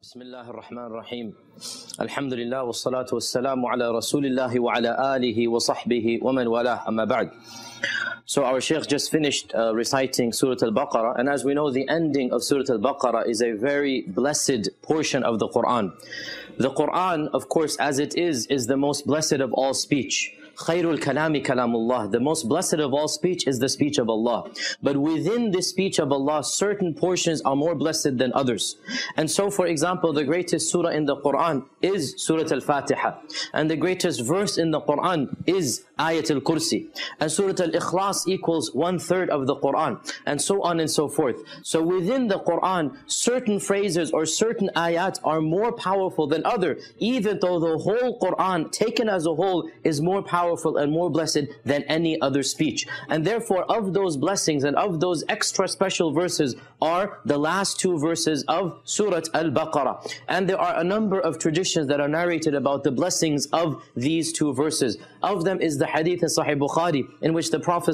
Bismillah ar-Rahman ar-Rahim. Alhamdulillah wa salatu wa salamu ala Rasulillahi wa ala alihi wa sahbihi wa man walah, amma ba'd. So our Shaykh just finished reciting Surah Al-Baqarah, and as we know, the ending of Surah Al-Baqarah is a very blessed portion of the Qur'an. The Qur'an, of course, as it is the most blessed of all speech. Khairul kalami kalamullah. The most blessed of all speech is the speech of Allah. But within the speech of Allah, certain portions are more blessed than others. And so, for example, the greatest surah in the Quran is Surah Al-Fatiha. And the greatest verse in the Quran is Ayat al-Kursi. And Surah Al-Ikhlas equals 1/3 of the Quran. And so on and so forth. So within the Quran, certain phrases or certain ayat are more powerful than other, even though the whole Quran, taken as a whole, is more powerful and more blessed than any other speech. And therefore, of those blessings and of those extra special verses are the last two verses of Surah Al-Baqarah. And there are a number of traditions that are narrated about the blessings of these two verses. Of them is the hadith in Sahih Bukhari, in which the Prophet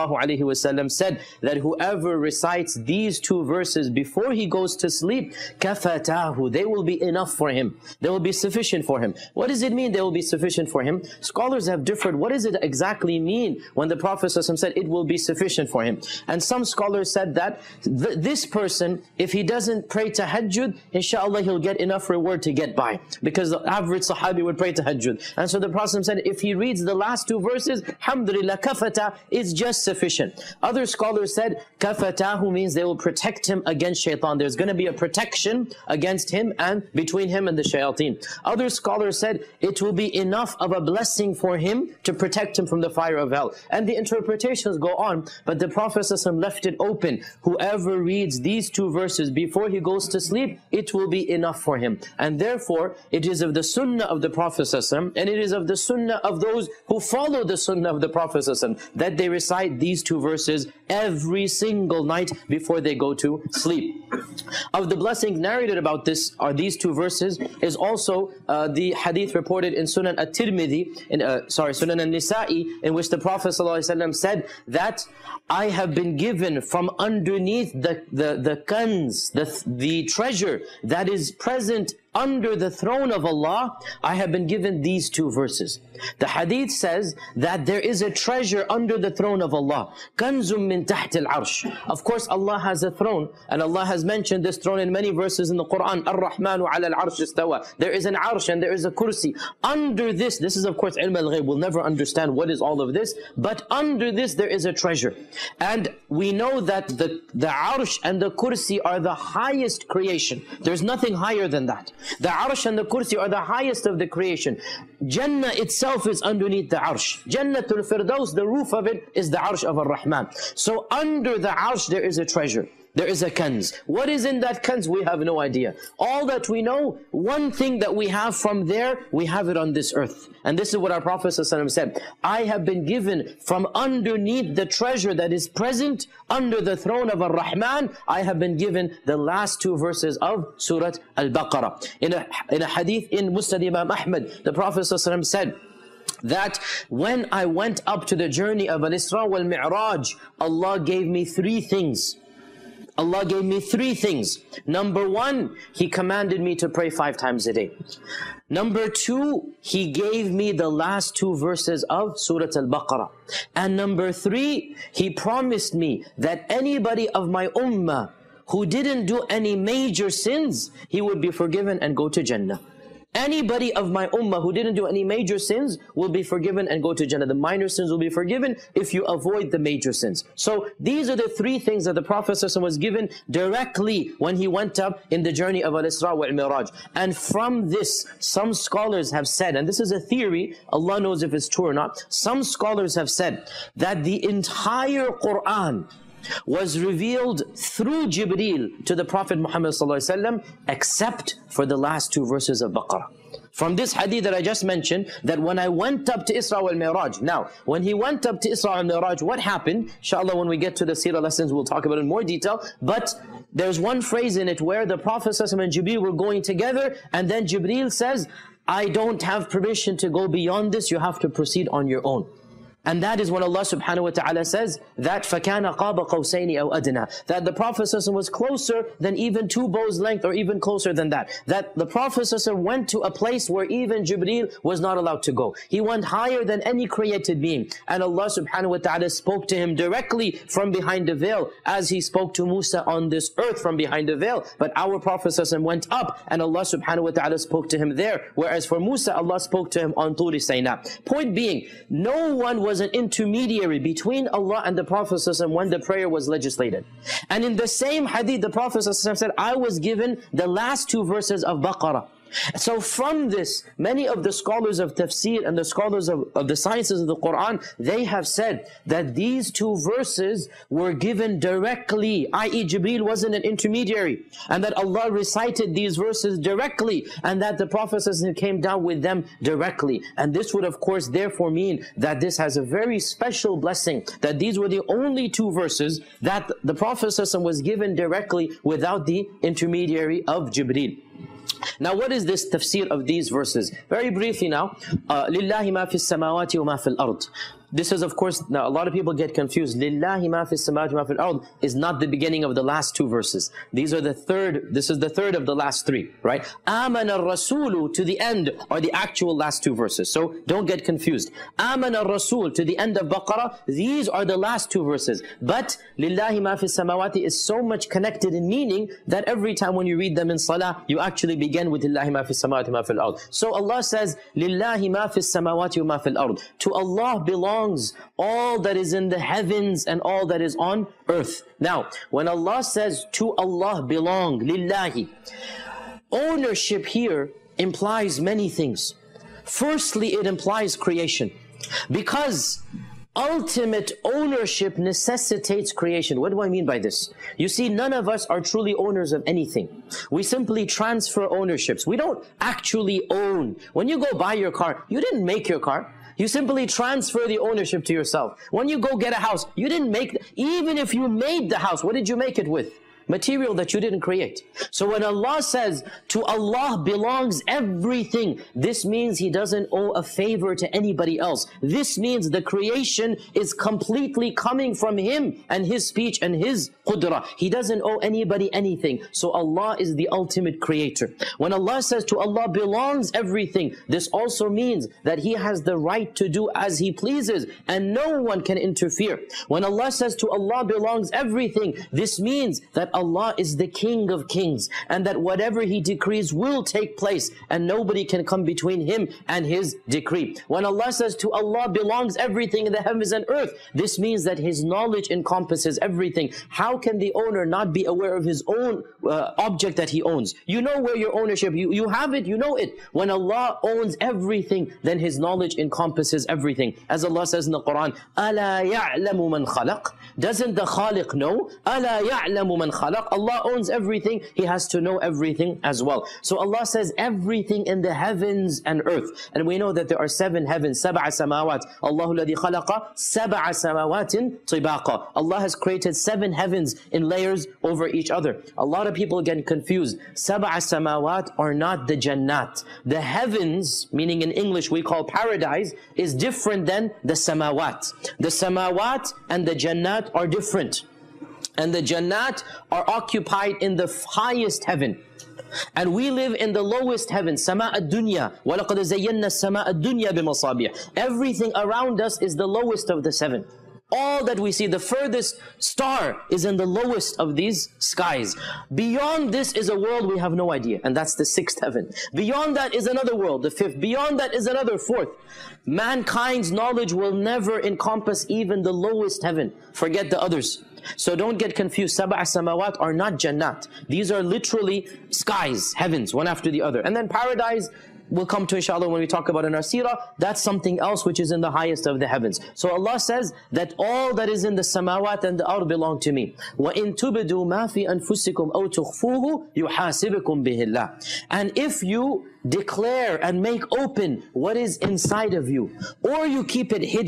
ﷺ said that whoever recites these two verses before he goes to sleep, kafatahu, they will be enough for him. They will be sufficient for him. What does it mean they will be sufficient for him? Scholars have differed. What does it exactly mean when the Prophet ﷺ said it will be sufficient for him? And some scholars said that this person, if he doesn't pray tahajjud, inshallah he'll get enough reward to get by, because the average sahabi would pray tahajjud. And so the Prophet said if he reads the last two verses, alhamdulillah, kafata is just sufficient. Other scholars said kafatahu means they will protect him against shaitan. There's going to be a protection against him and between him and the shayateen. Other scholars said it will be enough of a blessing for him to protect him from the fire of hell. And the interpretations go on, but the Prophet ﷺ left it open. Whoever reads these two verses before he goes to sleep, it will be enough for him. And therefore, it is of the sunnah of the Prophet ﷺ, and it is of the sunnah of those who follow the sunnah of the Prophet ﷺ, that they recite these two verses every single night before they go to sleep. Of the blessings narrated about this are these two verses is also the hadith reported in Sunan At-Tirmidhi, Sunan An-Nisa'i, in which the Prophet ﷺ said that I have been given from underneath the kanz, the treasure that is present under the throne of Allah. I have been given these two verses. The hadith says that there is a treasure under the throne of Allah. Kanzum min taht al-arsh. Of course, Allah has a throne, and Allah has mentioned this throne in many verses in the Quran. Ar-Rahmanu ala al-arsh istawa. There is an arsh and there is a kursi. Under this is of course ilm al-ghayb. We'll never understand what is all of this, but under this there is a treasure. And we know that the arsh and the kursi are the highest creation. There's nothing higher than that. The arsh and the kursi are the highest of the creation. Jannah itself is underneath the arsh. Jannatul Firdaus, the roof of it is the arsh of Ar-Rahman. So under the arsh there is a treasure. There is a kanz. What is in that kanz? We have no idea. All that we know, one thing that we have from there, we have it on this earth. And this is what our Prophet ﷺ said. I have been given from underneath the treasure that is present under the throne of Ar-Rahman. I have been given the last two verses of Surah Al-Baqarah. In a hadith in Musnad Imam Ahmad, the Prophet ﷺ said that when I went up to the journey of Al-Isra wal-Mi'raj, Allah gave me three things. Allah gave me three things. Number one, He commanded me to pray 5 times a day. Number two, He gave me the last two verses of Surah Al-Baqarah. And number three, He promised me that anybody of my ummah who didn't do any major sins, he would be forgiven and go to Jannah. Anybody of my ummah who didn't do any major sins will be forgiven and go to Jannah. The minor sins will be forgiven if you avoid the major sins. So these are the three things that the Prophet ﷺ was given directly when he went up in the journey of Al-Isra wal-Mi'raj. And from this, some scholars have said, and this is a theory, Allah knows if it's true or not, some scholars have said that the entire Qur'an was revealed through Jibreel to the Prophet Muhammad ﷺ, except for the last two verses of Baqarah. From this hadith that I just mentioned, that when I went up to Isra wal-Mi'raj, now, when he went up to Isra wal-Mi'raj, what happened? Inshallah, when we get to the seerah lessons, we'll talk about it in more detail, but there's one phrase in it where the Prophet ﷺ and Jibreel were going together, and then Jibreel says, I don't have permission to go beyond this, you have to proceed on your own. And that is when Allah subhanahu wa ta'ala says that فَكَانَ قَابَ قَوْسَيْنِ أَوْ أَدْنَى, that the Prophet was closer than even 2 bows length, or even closer than that. That the Prophet went to a place where even Jibreel was not allowed to go. He went higher than any created being. And Allah subhanahu wa ta'ala spoke to him directly from behind the veil, as he spoke to Musa on this earth from behind the veil. But our Prophet went up, and Allah subhanahu wa ta'ala spoke to him there. Whereas for Musa, Allah spoke to him on Turi Sayna. Point being, no one was an intermediary between Allah and the Prophet when the prayer was legislated. And in the same hadith, the Prophet said, I was given the last 2 verses of Baqarah. So from this, many of the scholars of tafsir and the scholars of the sciences of the Qur'an, they have said that these 2 verses were given directly, i.e. Jibreel wasn't an intermediary, and that Allah recited these verses directly, and that the Prophet came down with them directly. And this would of course therefore mean that this has a very special blessing, that these were the only 2 verses that the Prophet was given directly without the intermediary of Jibreel. Now, what is this tafsir of these verses? Very briefly now, لِلَّهِ مَا فِي السَّمَاوَاتِ وَمَا فِي الْأَرْضِ. This is of course, now a lot of people get confused. لِلَّهِ مَا فِي السَّمَاوَاتِ وَمَا فِي الْأَرْضِ is not the beginning of the last 2 verses. These are the third, this is the third of the last 3, right? آمَنَ الرَّسُولُ to the end are the actual last 2 verses. So don't get confused. آمَنَ الرَّسُولُ to the end of Baqarah, these are the last 2 verses. But لِلَّهِ مَا فِي السَّمَاوَاتِ is so much connected in meaning that every time when you read them in salah, you actually begin with لِلَّهِ مَا فِي السَّمَاوَاتِ وَمَا فِي الْأَرْضِ. So Allah says, لِلَّهِ مَا فِي السَّمَاوَاتِ وَمَا فِي الْأَرْضِ. To Allah belongs all that is in the heavens and all that is on earth. Now, when Allah says to Allah belong, lillahi, ownership here implies many things. Firstly, it implies creation, because ultimate ownership necessitates creation. What do I mean by this? You see, none of us are truly owners of anything. We simply transfer ownerships. We don't actually own. When you go buy your car, you didn't make your car. You simply transfer the ownership to yourself. When you go get a house, you didn't make, even if you made the house, what did you make it with? Material that you didn't create. So when Allah says, to Allah belongs everything, this means He doesn't owe a favor to anybody else. This means the creation is completely coming from Him and His speech and His qudra. He doesn't owe anybody anything. So Allah is the ultimate creator. When Allah says to Allah belongs everything, this also means that He has the right to do as He pleases and no one can interfere. When Allah says to Allah belongs everything, this means that Allah is the King of Kings, and that whatever He decrees will take place, and nobody can come between Him and His decree. When Allah says to Allah belongs everything in the heavens and earth, this means that His knowledge encompasses everything. How can the owner not be aware of his own object that he owns? You know where your ownership, you have it, you know it. When Allah owns everything, then His knowledge encompasses everything. As Allah says in the Quran, أَلَا يَعْلَمُ مَنْ خَلَقَ. Doesn't the Khaliq know? أَلَا يَعْلَمُ مَنْ خَلَقَ. Allah owns everything, He has to know everything as well. So Allah says everything in the heavens and earth. And we know that there are 7 heavens, سَبْعَ سَمَاوَاتٍ. Allahu الَّذِي خَلَقَ سَبْعَ سَمَاوَاتٍ طِبَاقًا. Allah has created 7 heavens in layers over each other. A lot of people get confused. سَبْعَ samawat are not the Jannat. The heavens, meaning in English we call paradise, is different than the samawat. The samawat and the Jannat are different. And the Jannat are occupied in the highest heaven. And we live in the lowest heaven, Sama' ad-dunya. وَلَقَدْ زَيَّنَّا السَّمَاءَ الدُّنْيَا بِمَصَابِيحَ. Everything around us is the lowest of the 7. All that we see, the furthest star is in the lowest of these skies. Beyond this is a world we have no idea, and that's the 6th heaven. Beyond that is another world, the 5th. Beyond that is another 4th. Mankind's knowledge will never encompass even the lowest heaven. Forget the others. So don't get confused. Sab'a samawat are not Jannat. These are literally skies, heavens, one after the other. And then paradise, we'll come to inshallah when we talk about in our seerah, that's something else which is in the highest of the heavens. So Allah says that all that is in the samawat and the ard belong to me. وَإِن تُبْدُوا مَا فِي أَنفُسِكُمْ أَوْ تُخْفُوهُ يُحَاسِبِكُمْ بِهِ اللَّهِ. And if you declare and make open what is inside of you, or you keep it hidden,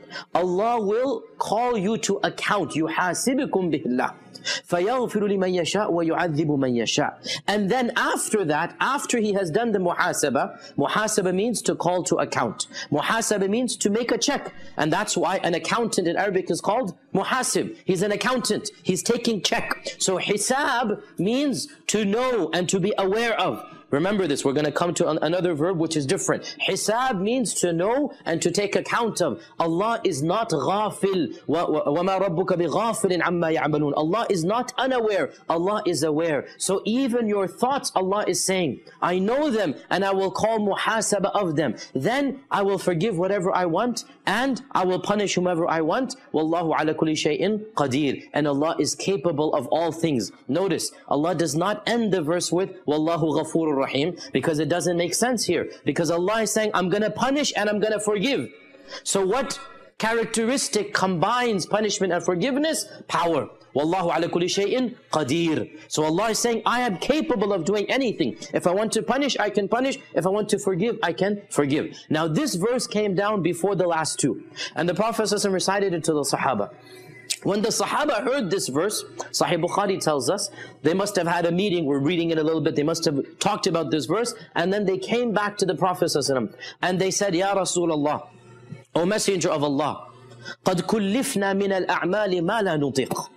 Allah will call you to account. يُحَاسِبُكُمْ بِهِ اللَّهِ فَيَغْفِرُ لِمَنْ يَشَاءُ وَيُعَذِّبُ مَنْ يَشَاءُ. And then after that, after he has done the muhasabah means to call to account. Muhasabah means to make a check. And that's why an accountant in Arabic is called muhasib. He's an accountant. He's taking check. So hisab means to know and to be aware of. Remember this, we're going to come to another verb which is different. Hisab means to know and to take account of. Allah is not ghafil. وَمَا رَبُّكَ بِغَافِلٍ عَمَّا يَعْمَلُونَ. Allah is not unaware. Allah is aware. So even your thoughts, Allah is saying, I know them and I will call muhasabah of them. Then I will forgive whatever I want and I will punish whomever I want. Wallahu ala kulli shay'in qadir. And Allah is capable of all things. Notice, Allah does not end the verse with Wallahu ghafurur rahim, because it doesn't make sense here. Because Allah is saying, I'm going to punish and I'm going to forgive. So what characteristic combines punishment and forgiveness? Power. Wallahu ala kulli shay'in qadir. So Allah is saying, I am capable of doing anything. If I want to punish, I can punish. If I want to forgive, I can forgive. Now this verse came down before the last two. And the Prophet ﷺ recited it to the Sahaba. When the Sahaba heard this verse, Sahih Bukhari tells us, they must have had a meeting, we're reading it a little bit, they must have talked about this verse, and then they came back to the Prophet ﷺ, and they said, Ya Rasulullah, O Messenger of Allah, قَدْ كُلِّفْنَا مِنَ الْأَعْمَالِ مَا لَا نُطِيقُ.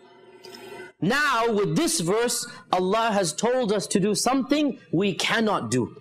Now with this verse, Allah has told us to do something we cannot do.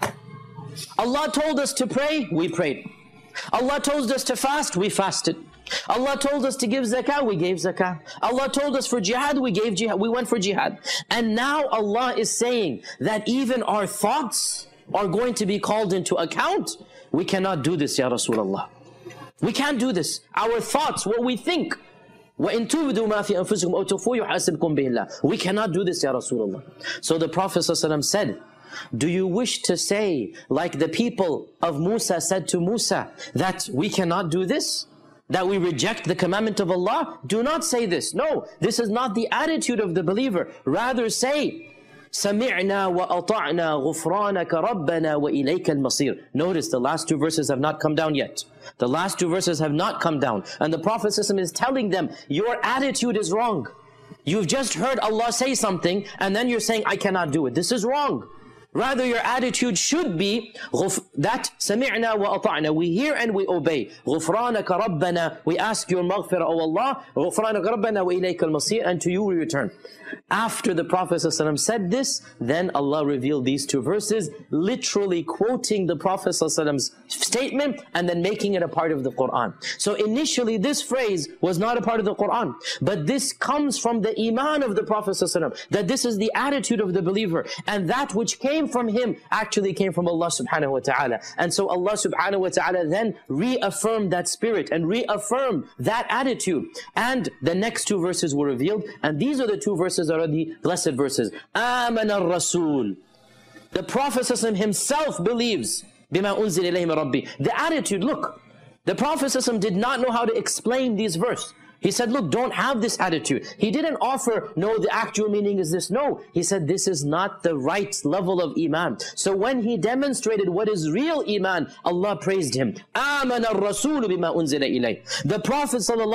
Allah told us to pray, we prayed. Allah told us to fast, we fasted. Allah told us to give zakah, we gave zakah. Allah told us for jihad, we gave jihad, we went for jihad. And now Allah is saying that even our thoughts are going to be called into account. We cannot do this, Ya Rasulullah. We can't do this. Our thoughts, what we think. وَإِن تُبْدُوا مَا فِي أَنفُسِكُمْ أَوْ تُخْفُوهُ يُحَاسِبْكُم بِهِ اللَّهُ. We cannot do this, Ya Rasulullah. So the Prophet ﷺ said, do you wish to say, like the people of Musa said to Musa, that we cannot do this? That we reject the commandment of Allah? Do not say this. No, this is not the attitude of the believer. Rather say, سَمِعْنَا وَأَطَعْنَا غُفْرَانَكَ رَبَّنَا وَإِلَيْكَ الْمَصِيرُ. Notice the last two verses have not come down yet. The last two verses have not come down. And the Prophet ﷺ is telling them, your attitude is wrong. You've just heard Allah say something and then you're saying, I cannot do it. This is wrong. Rather, your attitude should be that سَمِعْنَا وَأَطَعْنَا. We hear and we obey. غُفْرَانَكَ رَبَّنَا. We ask your maghfirah, O Allah. غُفْرَانَكَ رَبَّنَا وَإِلَيْكَ الْمَصِيرُ. And to you we return. After the Prophet ﷺ said this, then Allah revealed these two verses, literally quoting the Prophet ﷺ's statement and then making it a part of the Qur'an. So initially this phrase was not a part of the Qur'an, but this comes from the iman of the Prophet ﷺ, that this is the attitude of the believer, and that which came from him actually came from Allah subhanahu wa ta'ala. And so Allah subhanahu wa ta'ala then reaffirmed that spirit and reaffirmed that attitude. And the next two verses were revealed, and these are the two verses that are the blessed verses. آمَنَ الرَّسُولُ. The Prophet ﷺ himself believes بِمَا أُنزِلَ إِلَيْهِ مِنْ رَبِّهِ. The attitude, look, the Prophet ﷺ did not know how to explain these verses. He said, look, don't have this attitude. He didn't offer, no, the actual meaning is this. No, he said, this is not the right level of iman. So when he demonstrated what is real iman, Allah praised him. آمَنَ الرَّسُولُ بِمَا أُنزِلَ إِلَيْهِ. The Prophet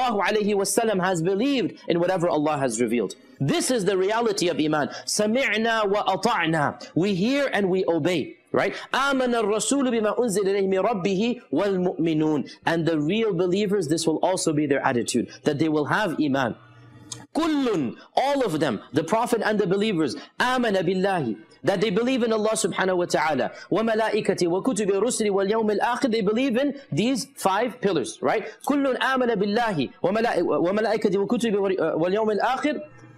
ﷺ has believed in whatever Allah has revealed. This is the reality of iman. سَمِعْنَا وَأَطَعْنَا. We hear and we obey. Right? آمَنَ الرَّسُولُ بِمَا أُنزِلَ إِلَيْهِ مِنْ رَبِّهِ وَالْمُؤْمِنُونَ. And the real believers, this will also be their attitude, that they will have iman. كُلٌّ. All of them, the Prophet and the believers, آمَنَ بِاللَّهِ. That they believe in Allah subhanahu wa ta'ala. وَمَلَائِكَتِهِ وَكُتُبِ رُسُلِ وَالْيَوْمِ الْآخِرِ. They believe in these 5 pillars. Right? كُلٌّ آمَنَ بِاللَّهِ وَمَلَائِكَتِهِ وَكُتُبِ وَالْيَوْمِ الْآخِرِ.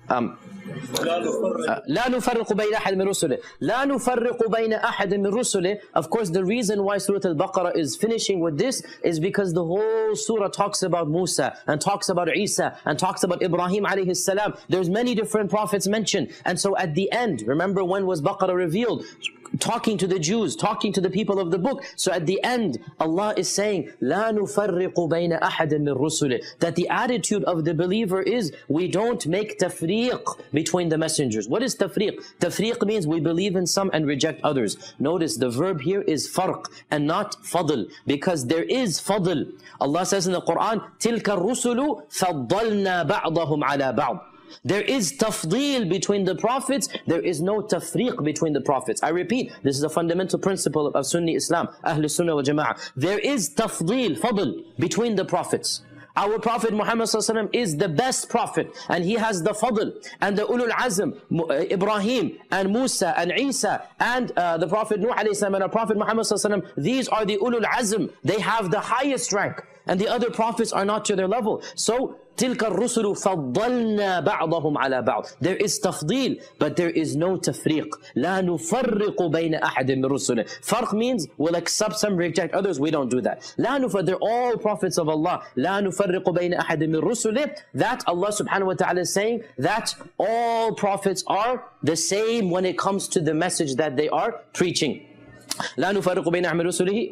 لا نفرق بين أحد من رسله. لا نفرق بين أحد من رسله. Of course, the reason why Surah Al-Baqarah is finishing with this is because the whole surah talks about Musa and talks about Isa and talks about Ibrahim alayhi salam. There's many different prophets mentioned. And so at the end, remember when was Baqarah revealed? Talking to the Jews, talking to the people of the book. So at the end, Allah is saying, لا نفرق بين أحد من رسله. That the attitude of the believer is, we don't make tafriq between the messengers. What is tafriq? Tafriq means we believe in some and reject others. Notice the verb here is farq and not fadl, because there is fadl. Allah says in the Quran, تِلْكَ الرُّسُلُ فَضَّلْنَا بَعْضَهُمْ عَلَى بَعْضٍ. There is tafdeel between the prophets. There is no tafriq between the prophets. I repeat, this is a fundamental principle of Sunni Islam, Ahl Sunnah wal Jama'ah. There is tafdeel, fadl, between the prophets. Our Prophet Muhammad is the best prophet, and he has the fadl. And the ulul azm, Ibrahim and Musa and Isa and the Prophet Nuh and our Prophet Muhammad, these are the ulul azm. They have the highest rank, and the other prophets are not to their level. So تِلْكَ الرُّسُلُ فَضَّلْنَا بَعْضَهُمْ عَلَى بَعْضٍ. There is tafdeel, but there is no tafriq. لَا نُفَرِّقُ بَيْنَ أَحَدٍ مِّن رُّسُلِهِ. Farq means we'll accept some, reject others. We don't do that. لَا نُفَرِّقُ. They're all prophets of Allah. لَا نُفَرِّقُ بَيْنَ أَحَدٍ مِّن رُّسُلِهِ. That Allah subhanahu wa ta'ala is saying that all prophets are the same when it comes to the message that they are preaching. لا نفرق بين أحد رسله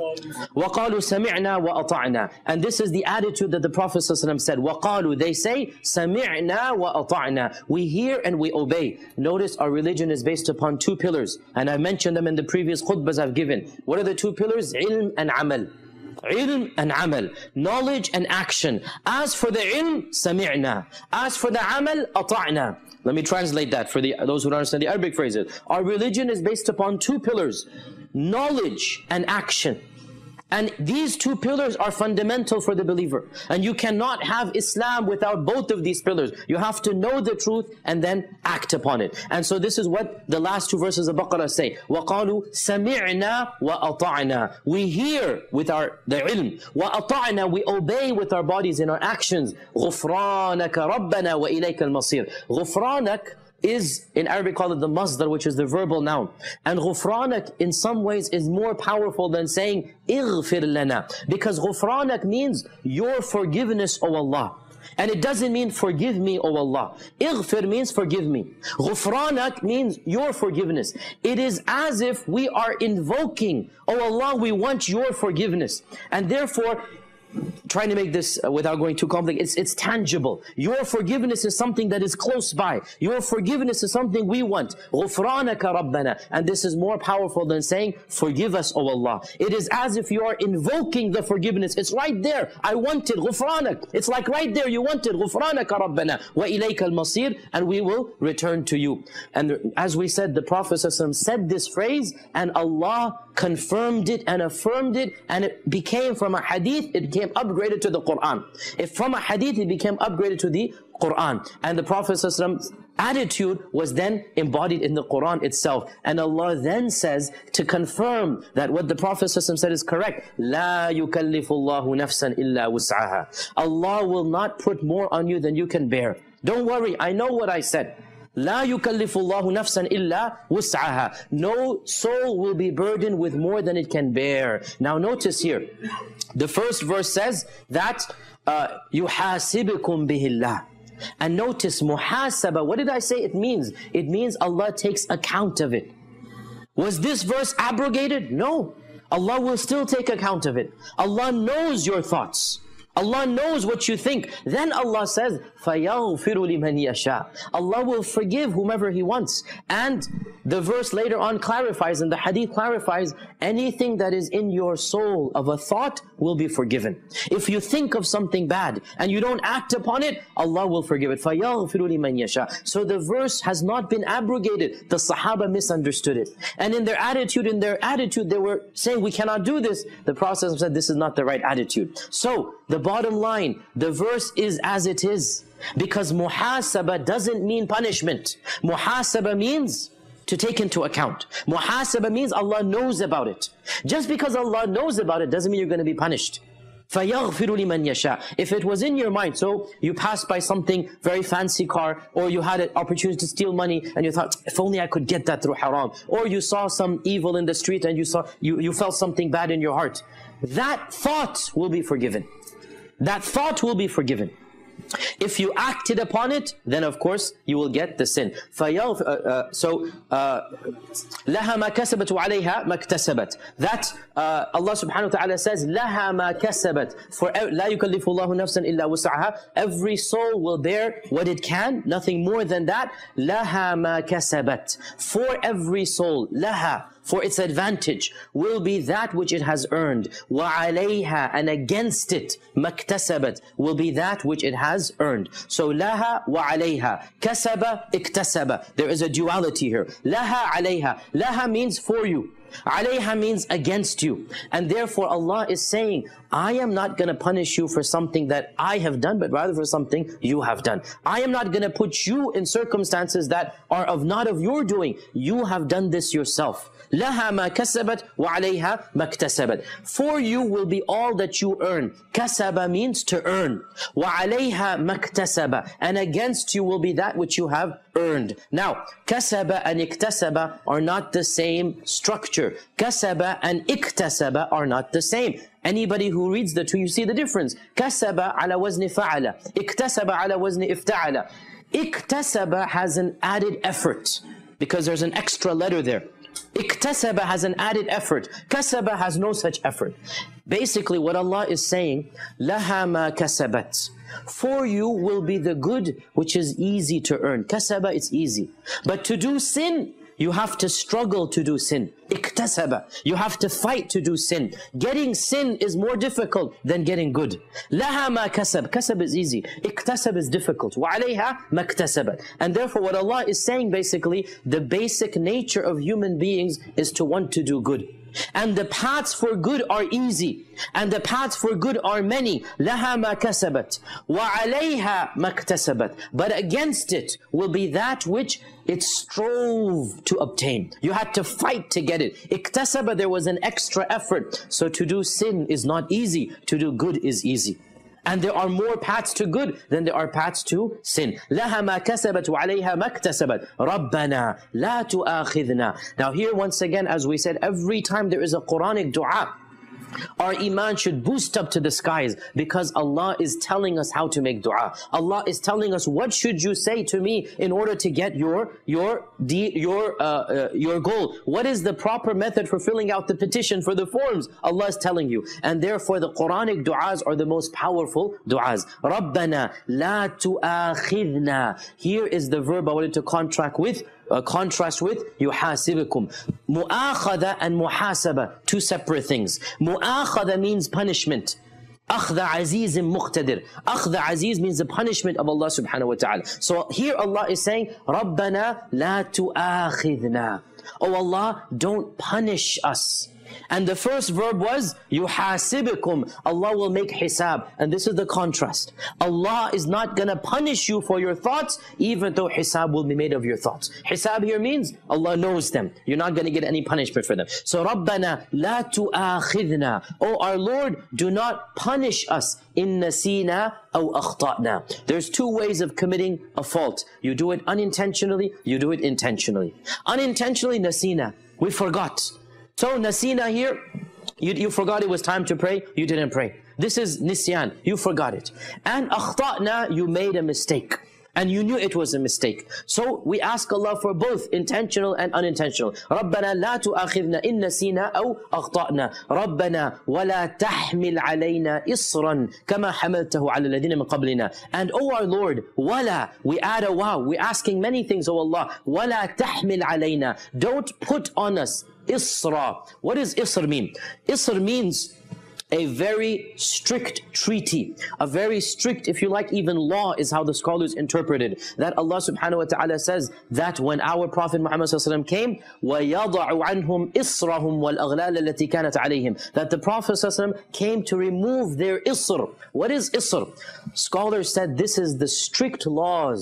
وقالوا سمعنا وأطعنا. And this is the attitude that the Prophet ﷺ said. وقالوا, they say, سمعنا وأطعنا. We hear and we obey. Notice our religion is based upon two pillars, and I mentioned them in the previous khutbahs I've given. What are the two pillars? Ilm and amal. Ilm and amal, knowledge and action. As for the ilm, sami'na. As for the amal, ata'na. Let me translate that for those who don't understand the Arabic phrases. Our religion is based upon two pillars, knowledge and action. And these two pillars are fundamental for the believer. And you cannot have Islam without both of these pillars. You have to know the truth and then act upon it. And so this is what the last two verses of Baqarah say. وَقَالُوا سَمِعْنَا وَأَطَعْنَا. We hear with the ilm. وَأَطَعْنَا. We obey with our bodies and our actions. غُفْرَانَكَ رَبَّنَا وَإِلَيْكَ الْمَصِيرُ. غُفْرَانَك is in Arabic called it the masdar, which is the verbal noun. And ghufranak in some ways is more powerful than saying ighfir lana, because ghufranak means your forgiveness, O Allah. And it doesn't mean forgive me, O Allah. Ighfir means forgive me. Ghufranak means your forgiveness. It is as if we are invoking, O Allah, we want your forgiveness. And therefore, trying to make this without going too complex, it's tangible. Your forgiveness is something that is close by. Your forgiveness is something we want. غُفْرَانَكَ رَبَّنَا. And this is more powerful than saying, forgive us, O Allah. It is as if you are invoking the forgiveness. It's right there. I want it. غُفْرَانَك. It's like right there. You want it. غُفْرَانَكَ رَبَّنَا وَإِلَيْكَ الْمَصِيرُ. And we will return to you. And as we said, the Prophet ﷺ said this phrase, and Allah confirmed it and affirmed it, and it became from a hadith, it became upgraded to the Qur'an. If from a hadith it became upgraded to the Qur'an, and the Prophet ﷺ's attitude was then embodied in the Qur'an itself. And Allah then says to confirm that what the Prophet ﷺ said is correct, لا يكلف الله نفسا إلا وسعها. Allah will not put more on you than you can bear. Don't worry, I know what I said. لا يكلف الله نفسا إلا وسعها. No soul will be burdened with more than it can bear. Now notice here, the first verse says that يحاسبكم به الله. And notice muhasaba, what did I say it means? It means Allah takes account of it. Was this verse abrogated? No. Allah will still take account of it. Allah knows your thoughts. Allah knows what you think. Then Allah says, فَيَغْفِرُ لِمَنْ يَشَاءُ. Allah will forgive whomever He wants. And the verse later on clarifies, and the hadith clarifies, anything that is in your soul of a thought will be forgiven. If you think of something bad and you don't act upon it, Allah will forgive it. فَيَغْفِرُ لِمَنْ يَشَاءُ. So the verse has not been abrogated. The Sahaba misunderstood it. And in their attitude, they were saying, we cannot do this. The Prophet said, this is not the right attitude. So, the bottom line, the verse is as it is. Because muhasaba doesn't mean punishment. Muhasaba means to take into account. Muhasaba means Allah knows about it. Just because Allah knows about it doesn't mean you're going to be punished. فَيَغْفِرُ لِمَنْ يَشَاءُ. If it was in your mind, so you passed by something, very fancy car, or you had an opportunity to steal money, and you thought, if only I could get that through haram. Or you saw some evil in the street, and you felt something bad in your heart. That thought will be forgiven. That thought will be forgiven. If you acted upon it, then of course you will get the sin. لَهَا مَا كَسَبَتْ وَعَلَيْهَا مَا اكْتَسَبَتْ. That Allah subhanahu wa ta'ala says, لَهَا مَا كَسَبَتْ. For لَا يُكَلِّفُ اللَّهُ نَفْسًا إِلَّا وُسْعَهَا. Every soul will bear what it can, nothing more than that. لَهَا مَا كَسَبَتْ. For every soul, لَهَا, for its advantage, will be that which it has earned. وَعَلَيْهَا, and against it, مَكْتَسَبَتْ, will be that which it has earned. So لَهَا وَعَلَيْهَا. كَسَبَ, اكْتَسَبَ. There is a duality here. لَهَا عَلَيْهَا. لَهَا means for you. Alayha means against you. And therefore Allah is saying, I am not going to punish you for something that I have done, but rather for something you have done. I am not going to put you in circumstances that are not of your doing. You have done this yourself. لَهَا مَا كَسَبَتْ وَعَلَيْهَا مَا اكْتَسَبَتْ. For you will be all that you earn. Kasaba means to earn. وَعَلَيْهَا مَا اكْتَسَبَ. And against you will be that which you have earned. Now, kasaba and iktasaba are not the same structure. Kasaba and iktasaba are not the same. Anybody who reads the two, you see the difference. Kasaba ala wazni fa'ala. Iktasaba ala wazni ifta'ala. Iktasaba has an added effort because there's an extra letter there. Iktasaba has an added effort. Kasaba has no such effort. Basically what Allah is saying, laha ma kasabat. For you will be the good which is easy to earn. Kasaba, it's easy. But to do sin, you have to struggle to do sin. Iktasaba, you have to fight to do sin. Getting sin is more difficult than getting good. Laha ma kasab. Kasab is easy. Iktasab is difficult. Wa alayha maktasabat. And therefore what Allah is saying basically, the basic nature of human beings is to want to do good. And the paths for good are easy. And the paths for good are many. Laha ma kasabat. Wa alayha maktasabat. But against it will be that which it strove to obtain. You had to fight to get it. Iktasaba, there was an extra effort. So to do sin is not easy. To do good is easy. And there are more paths to good than there are paths to sin. لَهَا مَا كَسَبَتْ وَعَلَيْهَا مَا اكْتَسَبَتْ رَبَّنَا لَا تُؤَاخِذْنَا. Now here once again, as we said, every time there is a Quranic dua, our iman should boost up to the skies because Allah is telling us how to make dua. Allah is telling us what should you say to me in order to get your goal. What is the proper method for filling out the petition for the forms? Allah is telling you. And therefore the Quranic du'as are the most powerful du'as. Rabbana la tu'akhidna. Here is the verb I wanted to contrast with yuhasibukum. Mu'akhadha and muhasaba, two separate things. Mu'akhadha means punishment. Akhda azizim muqtadir. Akhda aziz means the punishment of Allah subhanahu wa ta'ala. So here Allah is saying, Rabbana la tu'akhidna. Oh Allah, don't punish us. And the first verb was yuhasibukum. Allah will make hisab. And this is the contrast. Allah is not going to punish you for your thoughts, even though hisab will be made of your thoughts. Hisab here means Allah knows them. You're not going to get any punishment for them. So Rabbana la tu'akhidna. Oh our Lord, do not punish us. In nasina aw akhta'na. There's two ways of committing a fault. You do it unintentionally, you do it intentionally. Unintentionally, nasina. We forgot. So nasina here, you forgot it was time to pray, you didn't pray. This is nisyan, you forgot it. And akhta'na, you made a mistake. And you knew it was a mistake. So we ask Allah for both intentional and unintentional. رَبَّنَا لَا تُؤَاخِذْنَا إِن نَّسِينَا أَوْ أَخْطَأْنَا رَبَّنَا وَلَا تَحْمِلْ عَلَيْنَا إِصْرًا كَمَا حَمَلْتَهُ عَلَى الَّذِينَ مِن قَبْلِنَا. And oh our Lord, وَلَا, we add a wow. We're asking many things, oh Allah. وَلَا تَحْمِلْ عَلَيْنَا. Don't put on us Isra. What does Isr mean? Isr means a very strict treaty, a very strict, if you like, even law is how the scholars interpreted. That Allah subhanahu wa ta'ala says that when our Prophet Muhammad came, وَيَضَعُ عَنْهُمْ إِصْرَهُمْ وَالْأَغْلَالَ الَّتِي كَانَتْ عَلَيْهِمْ. That the Prophet came to remove their isr. What is isr? Scholars said this is the strict laws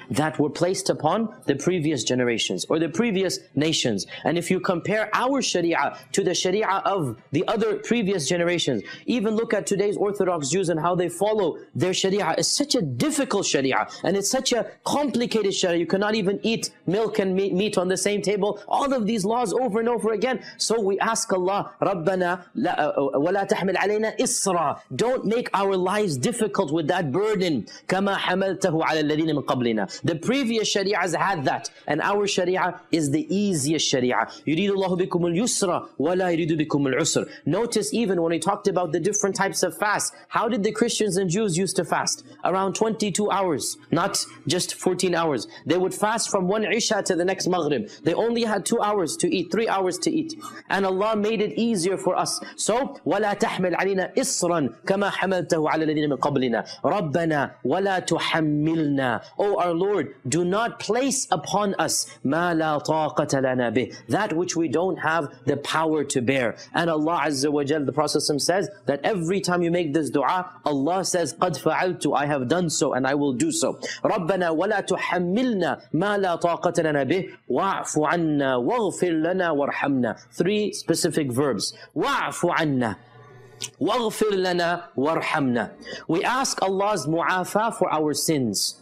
that were placed upon the previous generations or the previous nations. And if you compare our Sharia to the Sharia of the other previous generations, even look at today's Orthodox Jews and how they follow their Sharia. It's such a difficult Sharia and it's such a complicated Sharia. You cannot even eat milk and meat on the same table. All of these laws over and over again. So we ask Allah, Rabbana wala tahmil alayna isra. Don't make our lives difficult with that burden. Kama hamaltahu ala alladhina min qablina. The previous Shari'as had that, and our Sharia is the easiest Sharia. Yuridu Allahu bikum al-yusra wa la yuridu bikum al-usr. Notice even when we talked about the different types of fast, how did the Christians and Jews used to fast? Around 22 hours, not just 14 hours. They would fast from one Isha to the next Maghrib. They only had 2 hours to eat, 3 hours to eat. And Allah made it easier for us. So, وَلَا تَحْمِلْ عَلَيْنَا إِصْرًا كَمَا حَمَلْتَهُ عَلَى الَّذِينَ مِنْ قَبْلِنَا رَبَّنَا وَلَا تُحَمِّلْنَا. Oh our Lord, do not place upon us مَا لَا طَاقَةَ لَنَا بِهِ, that which we don't have the power to bear. And Allah Azza wa Jal, the Prophet says that every time you make this dua, Allah says, قَدْ فَعَلْتُ, I have done so and I will do so. رَبَّنَا وَلَا تُحَمِّلْنَا مَا لَا طَاقَةَ لَنَا بِهِ وَاعْفُ عَنَّا وَاغْفِرْ لَنَا وَارْحَمْنَا. 3 specific verbs. وَاعْفُ عَنَّا وَاغْفِرْ لَنَا وَارْحَمْنَا. We ask Allah's mu'afa for our sins.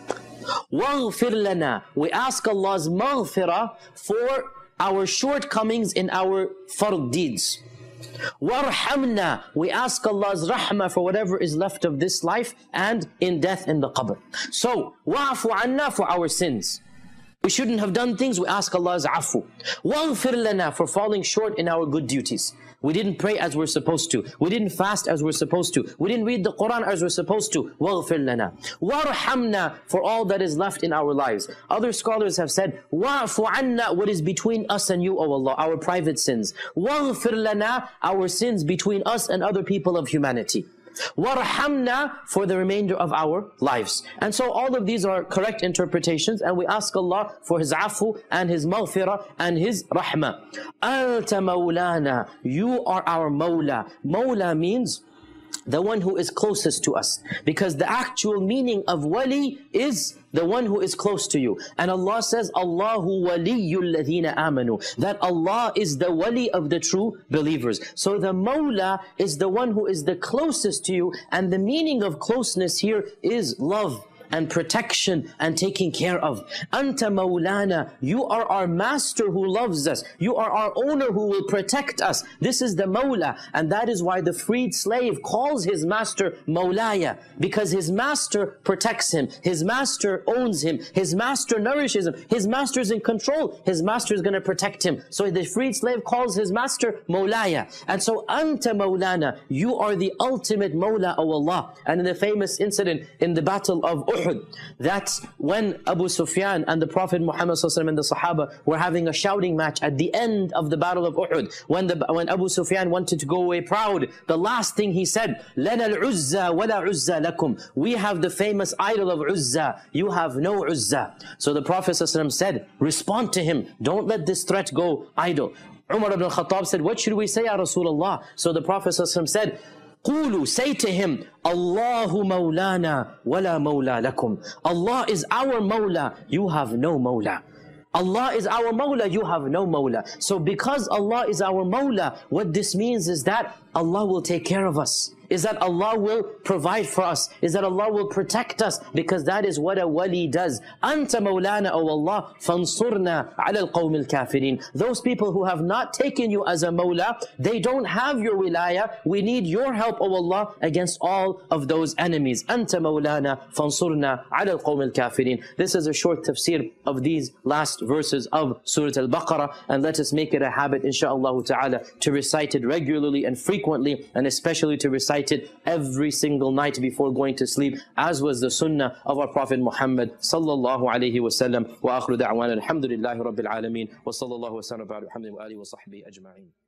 وَاغْفِرْ لَنَا. We ask Allah's maghfirah for our shortcomings in our fard deeds. وَارْحَمْنَا. We ask Allah's rahmah for whatever is left of this life and in death in the qabr. So, وَاعْفُ عَنَّا for our sins. We shouldn't have done things, we ask Allah's afu. وَاغْفِرْ لَنَا for falling short in our good duties. We didn't pray as we're supposed to. We didn't fast as we're supposed to. We didn't read the Quran as we're supposed to. وَاغْفِرْ لَنَا وَارْحَمْنَا for all that is left in our lives. Other scholars have said, وَاعْفُ عَنَّا what is between us and you, O Allah, our private sins. وَاغْفِرْ لَنَا our sins between us and other people of humanity. وَارْحَمْنَا for the remainder of our lives. And so all of these are correct interpretations, and we ask Allah for His afu and His maghfirah and His rahmah. أَنْتَ مَوْلَانَا, you are our Mawla. Mawla means the one who is closest to us, because the actual meaning of wali is the one who is close to you. And Allah says, Allahu waliyyul ladhina amanu, that Allah is the wali of the true believers. So the Mawla is the one who is the closest to you, and the meaning of closeness here is love and protection and taking care of. Anta Mawlana, you are our master who loves us. You are our owner who will protect us. This is the Mawla, and that is why the freed slave calls his master Mawlaya, because his master protects him. His master owns him. His master nourishes him. His master is in control. His master is going to protect him. So the freed slave calls his master Mawlaya. And so Anta Mawlana, you are the ultimate Mawla, O Allah. And in the famous incident in the battle of Uhud, that's when Abu Sufyan and the Prophet Muhammad and the Sahaba were having a shouting match at the end of the battle of Uhud. When Abu Sufyan wanted to go away proud, the last thing he said, لَنَا الْعُزَّى وَلَا عُزَّى لَكُمْ, we have the famous idol of Uzza, you have no Uzza. So the Prophet said, respond to him, don't let this threat go idle. Umar ibn al-Khattab said, what should we say, Ya Rasulullah? So the Prophet said, قولوا, say to him, Allahu Mawlana wala Mawla lakum. Allah is our Mawla, you have no Mawla. Allah is our Mawla, you have no Mawla. So because Allah is our Mawla, what this means is that Allah will take care of us, is that Allah will provide for us, is that Allah will protect us, because that is what a wali does. Anta Mawlana, O Allah, fansurna ala al-qawm al-kafirin. Those people who have not taken you as a Mawla, they don't have your wilaya. We need your help, O Allah, against all of those enemies. Anta Mawlana fansurna ala al-qawm al-kafirin. This is a short tafsir of these last verses of Surah Al-Baqarah, and let us make it a habit, inshaAllah ta'ala, to recite it regularly and frequently, and especially to recite it every single night before going to sleep, as was the sunnah of our Prophet Muhammad sallallahu alayhi wasallam. Wa akhiru da'wana alhamdulillahi rabbil alameen wa sallallahu wa sallam ala Muhammadin wa alihi wa sahbihi ajma'in.